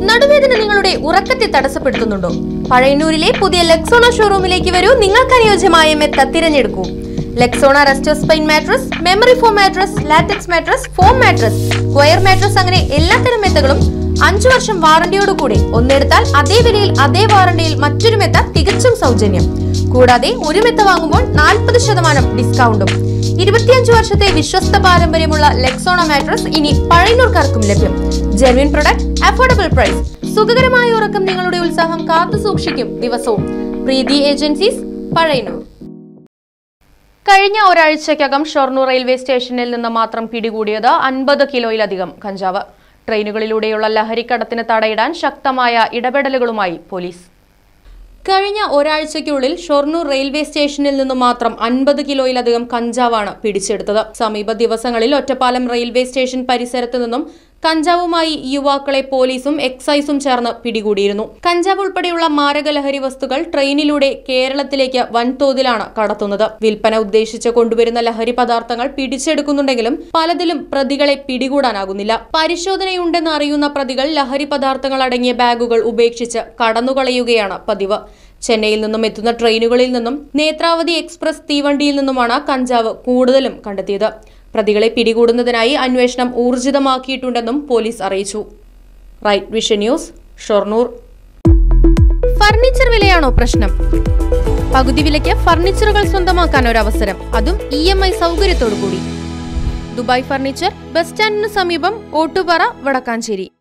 നടുവേദന നിങ്ങളുടെ ഉറക്കത്തെ തടസ്സപ്പെടുത്തുന്നുണ്ടോ? പഴയന്നൂരിലെ പുതിയ ലെക്സോണ ഷോറൂമിലേക്ക് വരൂ. നിങ്ങൾക്ക് അനുയോജ്യമായ മെത്ത തിരഞ്ഞെടുക്കൂ. Lexona resto spine mattress, memory foam mattress, latex mattress, foam mattress, square mattress അങ്ങനെ എല്ലാത്തരം മെത്തകളും 5 വർഷം വാറന്റിയോടുകൂടി. ഒന്നെടുത്താൽ അതേ വിലയിൽ അതേ വാറന്റിയിൽ മറ്റൊരു മെത്ത തികച്ചും സൗജന്യം. കൂടാതെ ഒരു മെത്ത വാങ്ങുമ്പോൾ 40% ഡിസ്കൗണ്ടും. 25 വർഷത്തെ വിശ്വസ്ത പാരമ്പര്യമുള്ള ലെക്സോണ മാട്രസ് ഇനി പഴയന്നൂർക്കാർക്കും ലഭ്യം. Genuine product, affordable price. സുഖകരമായ ഉറക്കം നിങ്ങളുടെ ഉത്സാഹം കാത്തു സൂക്ഷിക്കും ദിവസവും. പ്രീതി ഏജൻസീസ്, പഴയന്നൂർ. കഴിഞ്ഞ ഒരാഴ്ചയ്ക്കകം ഷൊർണൂർ റെയിൽവേ സ്റ്റേഷനിൽ നിന്ന് മാത്രം പിടികൂടിയത് 50 കിലോയിലധികം കഞ്ചാവ്. ട്രെയിനുകളിലൂടെയുള്ള ലഹരിക്കടത്തിന് തടയിടാൻ ശക്തമായ ഇടപെടലുകളുമായി പോലീസ്. കഴിഞ്ഞ ഒരാഴ്ചയ്ക്കുള്ളിൽ ഷൊർണൂർ റെയിൽവേ സ്റ്റേഷനിൽ നിന്ന് മാത്രം 50 കിലോയിലധികം കഞ്ചാവാണ് പിടിച്ചെടുത്തത്. സമീപ ദിവസങ്ങളിൽ ഒറ്റപ്പാലം റെയിൽവേ സ്റ്റേഷൻ പരിസരത്ത് നിന്നും കഞ്ചാവുമായി യുവാക്കളെ പോലീസും എക്സൈസും ചേർന്ന് പിടികൂടിയിരുന്നു. കഞ്ചാവ് ഉൾപ്പെടെയുള്ള മാരക ലഹരി വസ്തുക്കൾ ട്രെയിനിലൂടെ കേരളത്തിലേക്ക് വൻതോതിലാണ് കടത്തുന്നത്. വിൽപ്പന ഉദ്ദേശിച്ച് കൊണ്ടുവരുന്ന ലഹരി പദാർത്ഥങ്ങൾ പിടിച്ചെടുക്കുന്നുണ്ടെങ്കിലും പലതിലും പ്രതികളെ പിടികൂടാനാകുന്നില്ല. പരിശോധനയുണ്ടെന്ന് അറിയുന്ന പ്രതികൾ ലഹരി പദാർത്ഥങ്ങൾ അടങ്ങിയ ബാഗുകൾ ഉപേക്ഷിച്ച് കടന്നുകളയുകയാണ് പതിവ്. ചെന്നൈയിൽ നിന്നും എത്തുന്ന ട്രെയിനുകളിൽ നിന്നും നേത്രാവതി എക്സ്പ്രസ് തീവണ്ടിയിൽ നിന്നുമാണ് കഞ്ചാവ് കൂടുതലും കണ്ടെത്തിയത്. പ്രതികളെ പിടികൂടുന്നതിനായി അന്വേഷണം ഊർജിതമാക്കിയിട്ടുണ്ടെന്നും പോലീസ് അറിയിച്ചു. Right vision news, Shoranur. Furniture വിലയാണോ പ്രശ്നം? പകുതി വിലയ്ക്ക് ഫർണിച്ചറുകൾ സ്വന്തമാക്കാൻ ഒരവസരം, അതും EMI സൗകര്യത്തോടു കൂടി. ദുബായ് ഫർണിച്ചർ, ബസ് സ്റ്റാൻഡിന് സമീപം, ഓട്ടുപാറ, വടക്കാഞ്ചേരി.